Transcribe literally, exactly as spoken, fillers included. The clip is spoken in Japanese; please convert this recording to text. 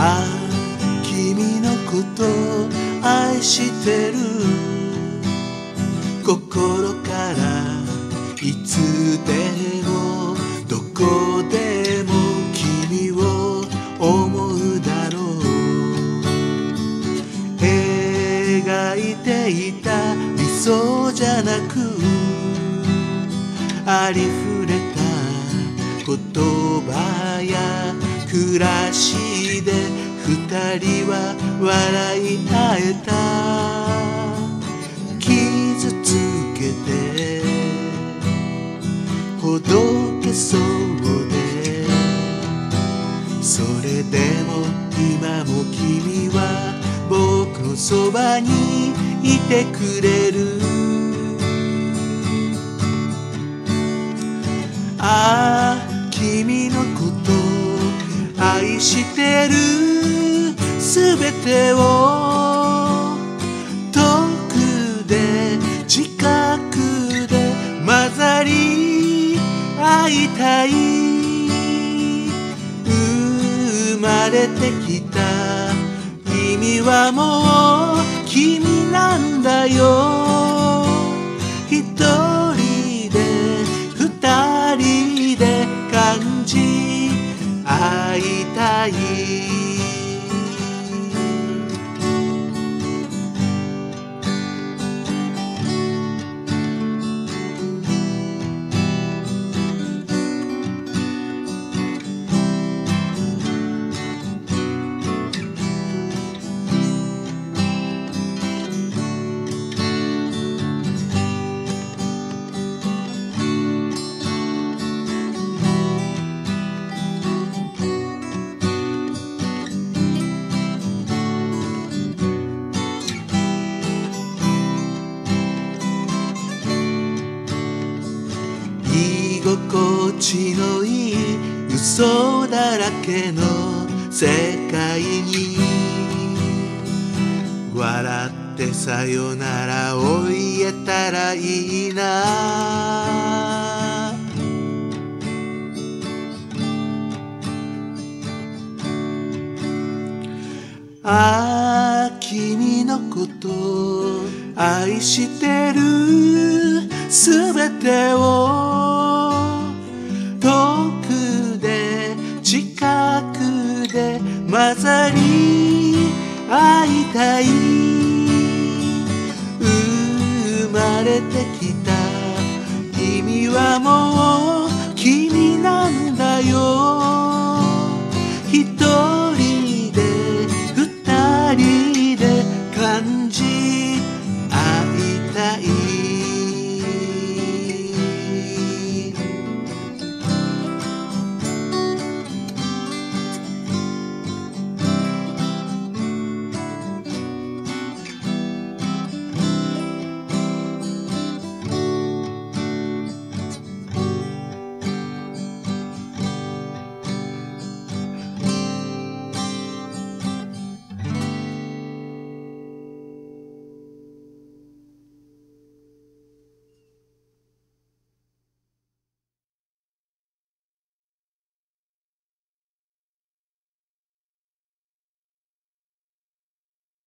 ああ君のこと愛してる心からいつでもどこでも君を思うだろう描いていた理想じゃなくありふれた言葉や暮らしで二人は笑い合えた傷つけてほどけそうでそれでも今も君は僕のそばにいてくれるああ君のこと愛してるすべてを遠くで近くで混ざり合いたい生まれてきた意味はもう君なんだよ一人で二人で感じ会いたい居心地のいい嘘だらけの世界に笑ってさよならを言えたらいいなああ君のこと愛してるすべてを遠くで近くで混ざり合いたい生まれてきた意味はもう